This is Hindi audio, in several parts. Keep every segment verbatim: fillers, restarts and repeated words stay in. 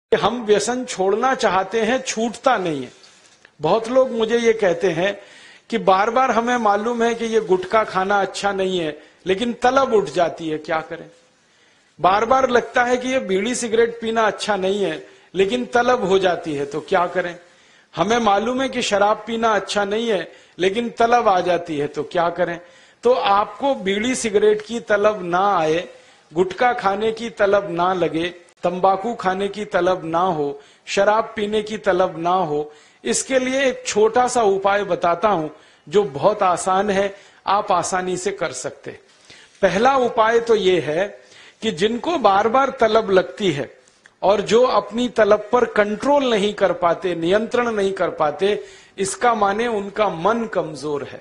हम व्यसन छोड़ना चाहते हैं, छूटता नहीं है। बहुत लोग मुझे ये कहते हैं कि बार बार हमें मालूम है कि ये गुटखा खाना अच्छा नहीं है, लेकिन तलब उठ जाती है, क्या करें। बार बार लगता है कि ये बीड़ी सिगरेट पीना अच्छा नहीं है, लेकिन तलब हो जाती है, तो क्या करें। हमें मालूम है कि शराब पीना अच्छा नहीं है, लेकिन तलब आ जाती है, तो क्या करें। तो आपको बीड़ी सिगरेट की तलब ना आए, गुटखा खाने की तलब ना लगे, तंबाकू खाने की तलब ना हो, शराब पीने की तलब ना हो, इसके लिए एक छोटा सा उपाय बताता हूं जो बहुत आसान है, आप आसानी से कर सकते। पहला उपाय तो ये है कि जिनको बार बार तलब लगती है और जो अपनी तलब पर कंट्रोल नहीं कर पाते, नियंत्रण नहीं कर पाते, इसका माने उनका मन कमजोर है।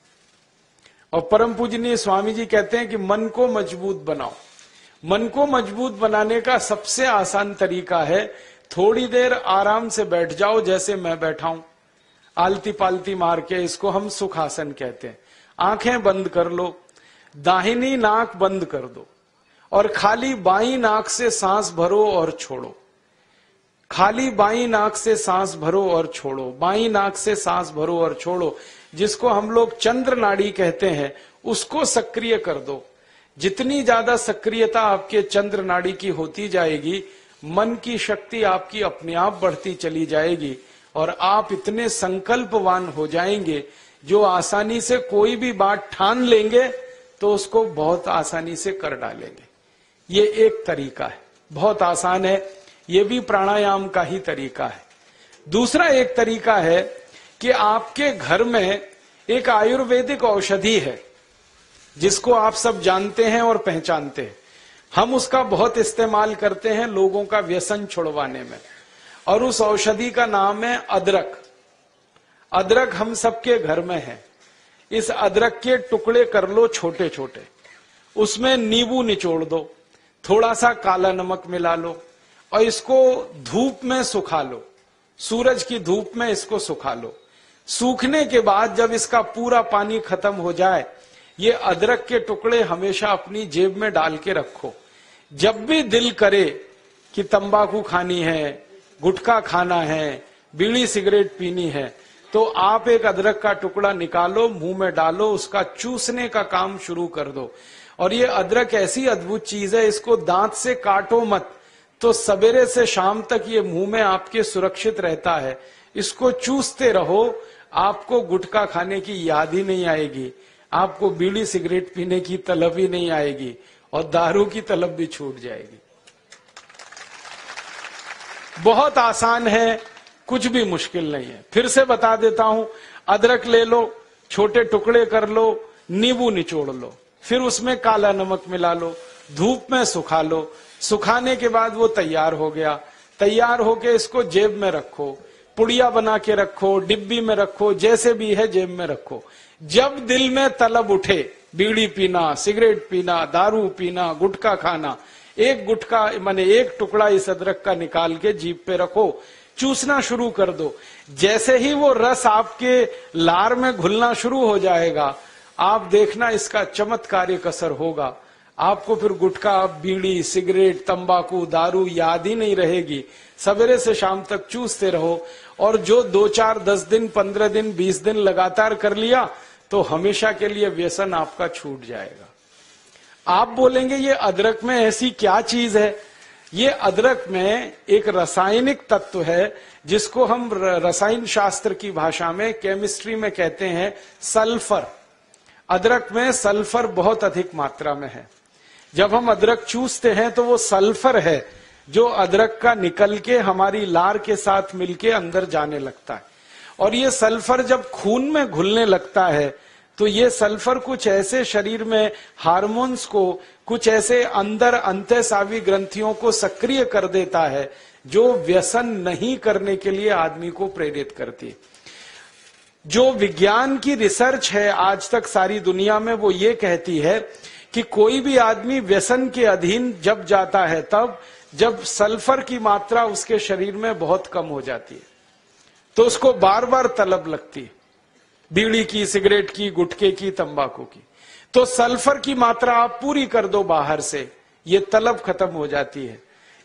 और परम पूजनीय स्वामी जी कहते हैं कि मन को मजबूत बनाओ। मन को मजबूत बनाने का सबसे आसान तरीका है, थोड़ी देर आराम से बैठ जाओ, जैसे मैं बैठा हूं, आलती पालती मार के, इसको हम सुखासन कहते हैं। आंखें बंद कर लो, दाहिनी नाक बंद कर दो और खाली बाईं नाक से सांस भरो और छोड़ो। खाली बाईं नाक से सांस भरो और छोड़ो, बाईं नाक से सांस भरो और छोड़ो, जिसको हम लोग चंद्र नाड़ी कहते हैं, उसको सक्रिय कर दो। जितनी ज्यादा सक्रियता आपके चंद्र नाड़ी की होती जाएगी, मन की शक्ति आपकी अपने आप बढ़ती चली जाएगी और आप इतने संकल्पवान हो जाएंगे जो आसानी से कोई भी बात ठान लेंगे तो उसको बहुत आसानी से कर डालेंगे। ये एक तरीका है, बहुत आसान है, ये भी प्राणायाम का ही तरीका है। दूसरा एक तरीका है कि आपके घर में एक आयुर्वेदिक औषधि है जिसको आप सब जानते हैं और पहचानते हैं। हम उसका बहुत इस्तेमाल करते हैं लोगों का व्यसन छुड़वाने में, और उस औषधि का नाम है अदरक। अदरक हम सबके घर में है। इस अदरक के टुकड़े कर लो छोटे छोटे, उसमें नींबू निचोड़ दो, थोड़ा सा काला नमक मिला लो और इसको धूप में सुखा लो, सूरज की धूप में इसको सुखा लो। सूखने के बाद जब इसका पूरा पानी खत्म हो जाए, ये अदरक के टुकड़े हमेशा अपनी जेब में डाल के रखो। जब भी दिल करे कि तंबाकू खानी है, गुटखा खाना है, बीड़ी सिगरेट पीनी है, तो आप एक अदरक का टुकड़ा निकालो, मुंह में डालो, उसका चूसने का काम शुरू कर दो। और ये अदरक ऐसी अद्भुत चीज है, इसको दांत से काटो मत, तो सवेरे से शाम तक ये मुंह में आपके सुरक्षित रहता है। इसको चूसते रहो, आपको गुटखा खाने की याद ही नहीं आएगी, आपको बीड़ी सिगरेट पीने की तलब ही नहीं आएगी और दारू की तलब भी छूट जाएगी। बहुत आसान है, कुछ भी मुश्किल नहीं है। फिर से बता देता हूं, अदरक ले लो, छोटे टुकड़े कर लो, नींबू निचोड़ लो, फिर उसमें काला नमक मिला लो, धूप में सुखा लो। सुखाने के बाद वो तैयार हो गया। तैयार होके इसको जेब में रखो, पुड़िया बना के रखो, डिब्बी में रखो, जैसे भी है जेब में रखो। जब दिल में तलब उठे, बीड़ी पीना, सिगरेट पीना, दारू पीना, गुटखा खाना, एक गुटखा माने एक टुकड़ा इस अदरक का निकाल के जीभ पे रखो, चूसना शुरू कर दो। जैसे ही वो रस आपके लार में घुलना शुरू हो जाएगा, आप देखना इसका चमत्कारिक असर होगा। आपको फिर गुटखा, बीड़ी, सिगरेट, तंबाकू, दारू याद ही नहीं रहेगी। सवेरे से शाम तक चूसते रहो, और जो दो चार दस दिन, पंद्रह दिन, बीस दिन लगातार कर लिया तो हमेशा के लिए व्यसन आपका छूट जाएगा। आप बोलेंगे ये अदरक में ऐसी क्या चीज है? ये अदरक में एक रासायनिक तत्व है जिसको हम रसायन शास्त्र की भाषा में, केमिस्ट्री में कहते हैं सल्फर। अदरक में सल्फर बहुत अधिक मात्रा में है। जब हम अदरक चूसते हैं तो वो सल्फर है जो अदरक का निकल के हमारी लार के साथ मिलके अंदर जाने लगता है। और ये सल्फर जब खून में घुलने लगता है तो ये सल्फर कुछ ऐसे शरीर में हार्मोन्स को, कुछ ऐसे अंदर अंतःस्रावी ग्रंथियों को सक्रिय कर देता है जो व्यसन नहीं करने के लिए आदमी को प्रेरित करती है। जो विज्ञान की रिसर्च है आज तक सारी दुनिया में, वो ये कहती है कि कोई भी आदमी व्यसन के अधीन जब जाता है तब जब सल्फर की मात्रा उसके शरीर में बहुत कम हो जाती है, तो उसको बार बार तलब लगती है, बीड़ी की, सिगरेट की, गुटखे की, तंबाकू की। तो सल्फर की मात्रा आप पूरी कर दो बाहर से, ये तलब खत्म हो जाती है।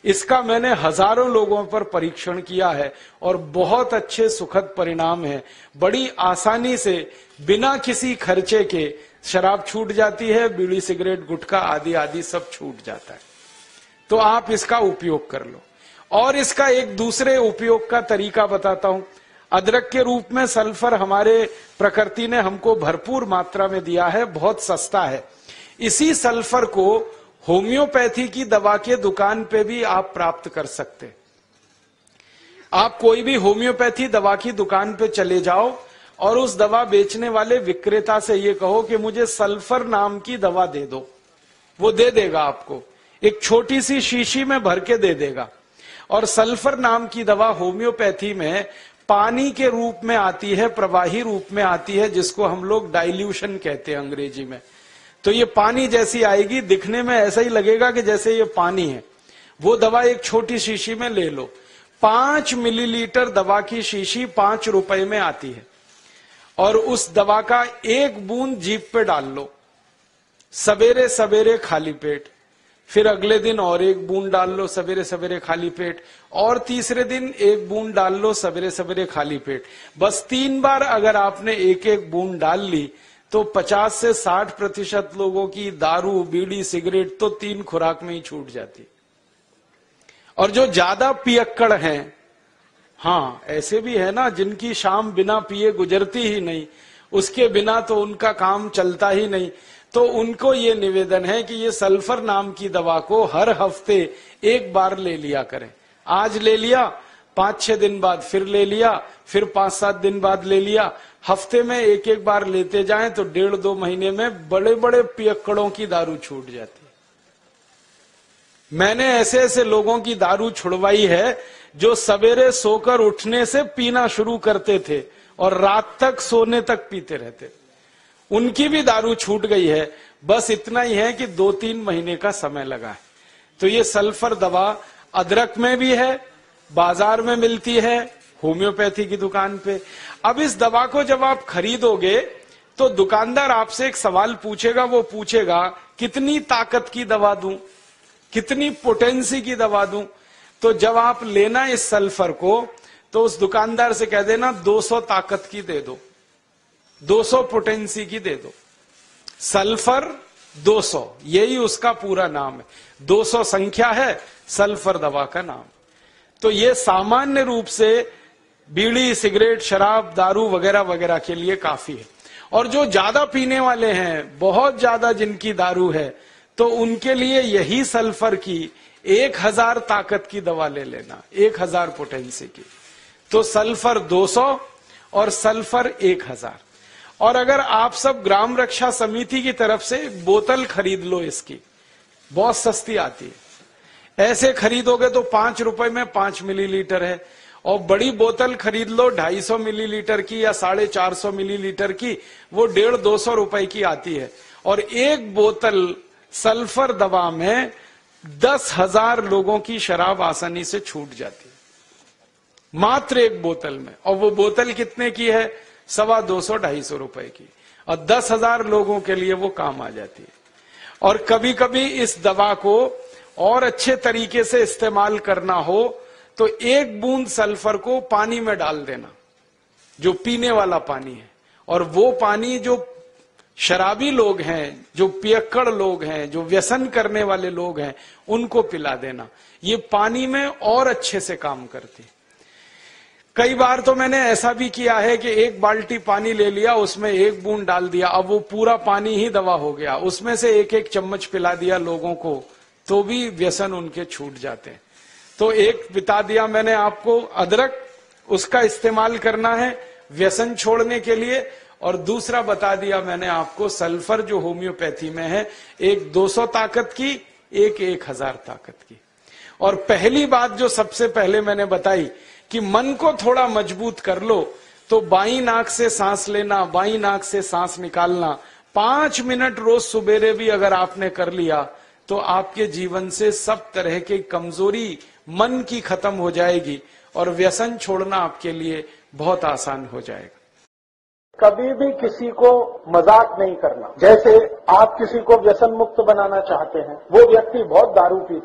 इसका मैंने हजारों लोगों पर परीक्षण किया है और बहुत अच्छे सुखद परिणाम है। बड़ी आसानी से बिना किसी खर्चे के शराब छूट जाती है, बीड़ी सिगरेट गुटखा आदि आदि सब छूट जाता है। तो आप इसका उपयोग कर लो। और इसका एक दूसरे उपयोग का तरीका बताता हूं। अदरक के रूप में सल्फर हमारे प्रकृति ने हमको भरपूर मात्रा में दिया है, बहुत सस्ता है। इसी सल्फर को होम्योपैथी की दवा के दुकान पे भी आप प्राप्त कर सकते हैं। आप कोई भी होम्योपैथी दवा की दुकान पे चले जाओ और उस दवा बेचने वाले विक्रेता से ये कहो कि मुझे सल्फर नाम की दवा दे दो, वो दे देगा आपको, एक छोटी सी शीशी में भर के दे देगा। और सल्फर नाम की दवा होम्योपैथी में पानी के रूप में आती है, प्रवाही रूप में आती है, जिसको हम लोग डाइल्यूशन कहते हैं अंग्रेजी में। तो ये पानी जैसी आएगी, दिखने में ऐसा ही लगेगा कि जैसे ये पानी है। वो दवा एक छोटी शीशी में ले लो। पांच मिलीलीटर दवा की शीशी पांच रुपए में आती है और उस दवा का एक बूंद जीभ पे डाल लो, सवेरे सवेरे खाली पेट, फिर अगले दिन और एक बूंद डाल लो सवेरे सवेरे खाली पेट, और तीसरे दिन एक बूंद डाल लो सवेरे सवेरे खाली पेट। बस तीन बार अगर आपने एक एक बूंद डाल ली तो पचास से साठ प्रतिशत लोगों की दारू बीड़ी सिगरेट तो तीन खुराक में ही छूट जाती। और जो ज्यादा पियक्कड़ हैं, हाँ ऐसे भी है ना जिनकी शाम बिना पिए गुजरती ही नहीं, उसके बिना तो उनका काम चलता ही नहीं, तो उनको ये निवेदन है कि ये सल्फर नाम की दवा को हर हफ्ते एक बार ले लिया करें। आज ले लिया, पांच छह दिन बाद फिर ले लिया, फिर पांच सात दिन बाद ले लिया। हफ्ते में एक एक बार लेते जाएं तो डेढ़ दो महीने में बड़े बड़े पियक्कड़ों की दारू छूट जाती है। मैंने ऐसे ऐसे लोगों की दारू छुड़वाई है जो सवेरे सोकर उठने से पीना शुरू करते थे और रात तक सोने तक पीते रहते, उनकी भी दारू छूट गई है। बस इतना ही है कि दो तीन महीने का समय लगा है। तो ये सल्फर दवा अदरक में भी है, बाजार में मिलती है, होम्योपैथी की दुकान पे। अब इस दवा को जब आप खरीदोगे तो दुकानदार आपसे एक सवाल पूछेगा, वो पूछेगा कितनी ताकत की दवा दूं, कितनी पोटेंसी की दवा दूं। तो जब आप लेना इस सल्फर को तो उस दुकानदार से कह देना दो सौ ताकत की दे दो, दो सौ पोटेंसी की दे दो। सल्फर दो सौ, यही उसका पूरा नाम है। दो सौ संख्या है, सल्फर दवा का नाम। तो ये सामान्य रूप से बीड़ी सिगरेट शराब दारू वगैरह वगैरह के लिए काफी है। और जो ज्यादा पीने वाले हैं, बहुत ज्यादा जिनकी दारू है, तो उनके लिए यही सल्फर की एक हजार ताकत की दवा ले लेना, एक हजार पोटेंसी की। तो सल्फर दो सौ और सल्फर एक हजार। और अगर आप सब ग्राम रक्षा समिति की तरफ से एक बोतल खरीद लो, इसकी बहुत सस्ती आती है। ऐसे खरीदोगे तो पांच रुपए में पांच मिलीलीटर है, और बड़ी बोतल खरीद लो ढाई सौ मिलीलीटर की या साढ़े चार सौ मिलीलीटर की, वो डेढ़ दो सौ रुपए की आती है। और एक बोतल सल्फर दवा में दस हजार लोगों की शराब आसानी से छूट जाती है, मात्र एक बोतल में। और वो बोतल कितने की है? सवा दो सौ ढाई सौ रुपए की, और दस हजार लोगों के लिए वो काम आ जाती है। और कभी कभी इस दवा को और अच्छे तरीके से इस्तेमाल करना हो तो एक बूंद सल्फर को पानी में डाल देना, जो पीने वाला पानी है, और वो पानी जो शराबी लोग हैं, जो पियक्कड़ लोग हैं, जो व्यसन करने वाले लोग हैं, उनको पिला देना। ये पानी में और अच्छे से काम करती। कई बार तो मैंने ऐसा भी किया है कि एक बाल्टी पानी ले लिया, उसमें एक बूंद डाल दिया, अब वो पूरा पानी ही दवा हो गया, उसमें से एक एक चम्मच पिला दिया लोगों को, तो भी व्यसन उनके छूट जाते हैं। तो एक बता दिया मैंने आपको अदरक, उसका इस्तेमाल करना है व्यसन छोड़ने के लिए, और दूसरा बता दिया मैंने आपको सल्फर जो होम्योपैथी में है, एक दो सौ ताकत की, एक एक हजार ताकत की। और पहली बात जो सबसे पहले मैंने बताई कि मन को थोड़ा मजबूत कर लो, तो बाईं नाक से सांस लेना, बाईं नाक से सांस निकालना पांच मिनट रोज सुबेरे भी अगर आपने कर लिया तो आपके जीवन से सब तरह की कमजोरी मन की खत्म हो जाएगी और व्यसन छोड़ना आपके लिए बहुत आसान हो जाएगा। कभी भी किसी को मजाक नहीं करना। जैसे आप किसी को व्यसन मुक्त बनाना चाहते हैं, वो व्यक्ति बहुत दारू पीता है,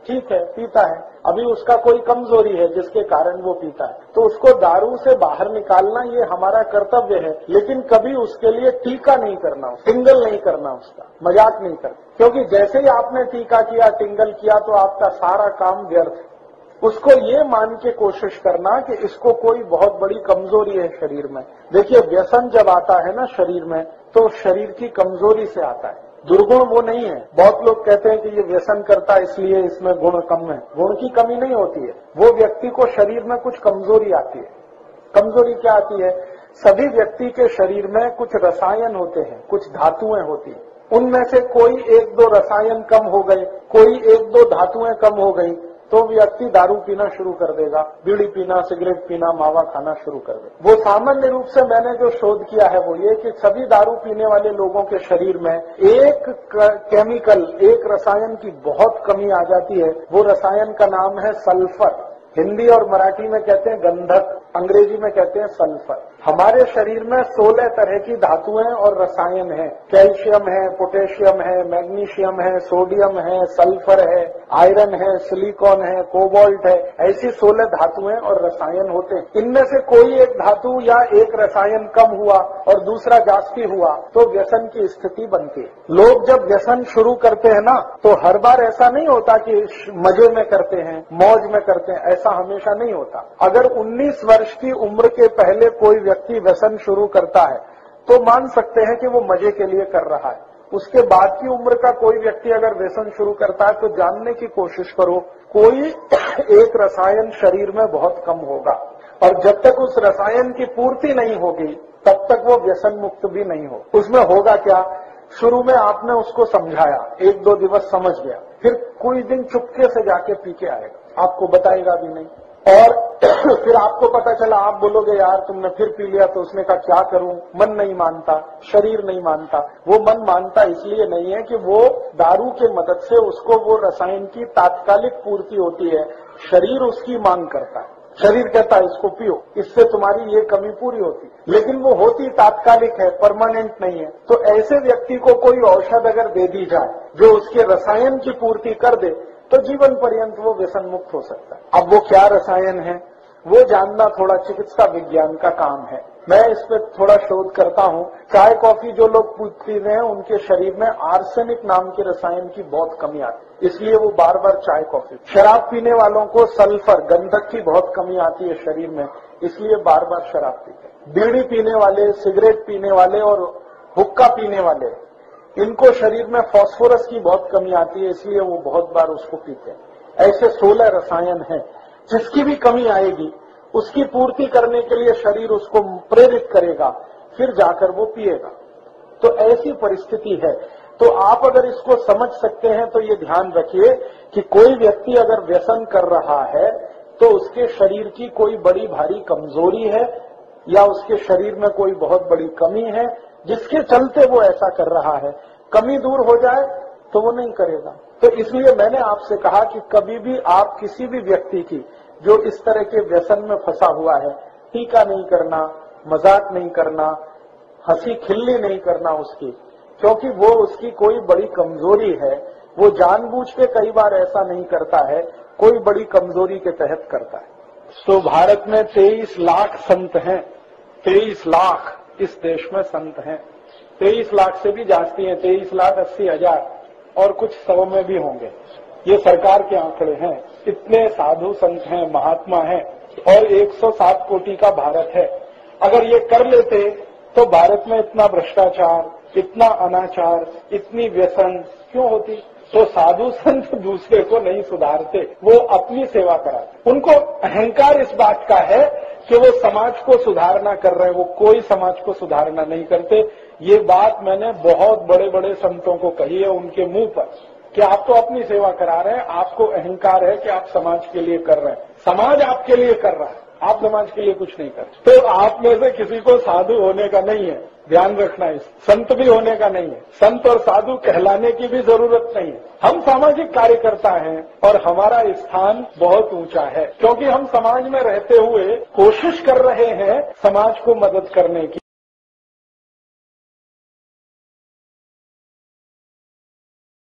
ठीक है, पीता है, अभी उसका कोई कमजोरी है जिसके कारण वो पीता है, तो उसको दारू से बाहर निकालना ये हमारा कर्तव्य है, लेकिन कभी उसके लिए टीका नहीं करना, टिंगल नहीं करना, उसका मजाक नहीं करना, क्योंकि जैसे ही आपने टीका किया, टिंगल किया, तो आपका सारा काम व्यर्थ है। उसको ये मान के कोशिश करना कि इसको कोई बहुत बड़ी कमजोरी है शरीर में। देखिए, व्यसन जब आता है ना शरीर में, तो शरीर की कमजोरी से आता है, दुर्गुण वो नहीं है। बहुत लोग कहते हैं कि ये व्यसन करता है इसलिए इसमें गुण कम है। गुण की कमी नहीं होती है, वो व्यक्ति को शरीर में कुछ कमजोरी आती है। कमजोरी क्या आती है? सभी व्यक्ति के शरीर में कुछ रसायन होते हैं, कुछ धातुएं होती हैं, उनमें से कोई एक दो रसायन कम हो गए, कोई एक दो धातुएं कम हो गई, तो व्यक्ति दारू पीना शुरू कर देगा, बीड़ी पीना, सिगरेट पीना, मावा खाना शुरू कर देगा। वो सामान्य रूप से मैंने जो शोध किया है वो ये कि सभी दारू पीने वाले लोगों के शरीर में एक केमिकल, एक रसायन की बहुत कमी आ जाती है। वो रसायन का नाम है सल्फर। हिंदी और मराठी में कहते हैं गंधक, अंग्रेजी में कहते हैं सल्फर। हमारे शरीर में सोलह तरह की धातुएं और रसायन हैं। कैल्शियम है, पोटेशियम है, मैग्नीशियम है, सोडियम है, सल्फर है, आयरन है, सिलिकॉन है, कोबाल्ट है, ऐसी सोलह धातुएं और रसायन होते हैं। इनमें से कोई एक धातु या एक रसायन कम हुआ और दूसरा जास्ती हुआ तो व्यसन की स्थिति बनती है। लोग जब व्यसन शुरू करते हैं ना, तो हर बार ऐसा नहीं होता कि मजे में करते हैं, मौज में करते हैं, ऐसा हमेशा नहीं होता। अगर उन्नीस वर्ष की उम्र के पहले कोई व्यक्ति व्यसन शुरू करता है तो मान सकते हैं कि वो मजे के लिए कर रहा है। उसके बाद की उम्र का कोई व्यक्ति अगर व्यसन शुरू करता है तो जानने की कोशिश करो, कोई एक रसायन शरीर में बहुत कम होगा, और जब तक उस रसायन की पूर्ति नहीं होगी तब तक वो व्यसन मुक्त भी नहीं हो। उसमें होगा क्या? शुरू में आपने उसको समझाया, एक दो दिवस समझ गया, फिर कोई दिन चुपके से जाके पी के आएगा, आपको बताएगा भी नहीं, और फिर आपको पता चला, आप बोलोगे यार तुमने फिर पी लिया, तो उसने कहा क्या करूं, मन नहीं मानता, शरीर नहीं मानता। वो मन मानता इसलिए नहीं है कि वो दारू के मदद से उसको वो रसायन की तात्कालिक पूर्ति होती है, शरीर उसकी मांग करता है। शरीर कहता है इसको पियो, इससे तुम्हारी ये कमी पूरी होती, लेकिन वो होती तात्कालिक है, परमानेंट नहीं है। तो ऐसे व्यक्ति को कोई औषध अगर दे दी जाए जो उसके रसायन की पूर्ति कर दे, तो जीवन पर्यंत वो व्यसन मुक्त हो सकता है। अब वो क्या रसायन है वो जानना थोड़ा चिकित्सा विज्ञान का काम है। मैं इस पर थोड़ा शोध करता हूँ। चाय कॉफी जो लोग पी रहे हैं उनके शरीर में आर्सेनिक नाम के रसायन की बहुत कमी आती है, इसलिए वो बार बार चाय कॉफी। शराब पीने वालों को सल्फर, गंधक की बहुत कमी आती है शरीर में, इसलिए बार बार शराब पीते हैं। बीड़ी पीने वाले, सिगरेट पीने वाले और हुक्का पीने वाले, इनको शरीर में फास्फोरस की बहुत कमी आती है, इसलिए वो बहुत बार उसको पीते हैं। ऐसे सोलह रसायन हैं, जिसकी भी कमी आएगी उसकी पूर्ति करने के लिए शरीर उसको प्रेरित करेगा, फिर जाकर वो पिएगा। तो ऐसी परिस्थिति है। तो आप अगर इसको समझ सकते हैं तो ये ध्यान रखिए कि कोई व्यक्ति अगर व्यसन कर रहा है तो उसके शरीर की कोई बड़ी भारी कमजोरी है या उसके शरीर में कोई बहुत बड़ी कमी है जिसके चलते वो ऐसा कर रहा है। कमी दूर हो जाए तो वो नहीं करेगा। तो इसलिए मैंने आपसे कहा कि कभी भी आप किसी भी व्यक्ति की जो इस तरह के व्यसन में फंसा हुआ है, टीका नहीं करना, मजाक नहीं करना, हंसी खिल्ली नहीं करना उसकी, क्योंकि वो उसकी कोई बड़ी कमजोरी है। वो जानबूझ के कई बार ऐसा नहीं करता है, कोई बड़ी कमजोरी के तहत करता है। तो भारत में तेईस लाख संत हैं, तेईस लाख इस देश में संत हैं। तेईस लाख से भी जास्ती हैं, तेईस लाख अस्सी हजार और कुछ सौ में भी होंगे। ये सरकार के आंकड़े हैं। इतने साधु संत हैं, महात्मा हैं, और एक सौ सात कोटि का भारत है। अगर ये कर लेते तो भारत में इतना भ्रष्टाचार, इतना अनाचार, इतनी व्यसन क्यों होती? तो साधु संत दूसरे को नहीं सुधारते, वो अपनी सेवा कराते। उनको अहंकार इस बात का है कि वो समाज को सुधारना कर रहे हैं, वो कोई समाज को सुधारना नहीं करते। ये बात मैंने बहुत बड़े बड़े संतों को कही है उनके मुंह पर कि आप तो अपनी सेवा करा रहे हैं, आपको अहंकार है कि आप समाज के लिए कर रहे हैं। समाज आपके लिए कर रहा है, आप समाज के लिए कुछ नहीं कर रहे। तो आप में से किसी को साधु होने का नहीं है, ध्यान रखना है। संत भी होने का नहीं है, संत और साधु कहलाने की भी जरूरत नहीं है। हम सामाजिक कार्यकर्ता हैं और हमारा स्थान बहुत ऊंचा है, क्योंकि हम समाज में रहते हुए कोशिश कर रहे हैं समाज को मदद करने की।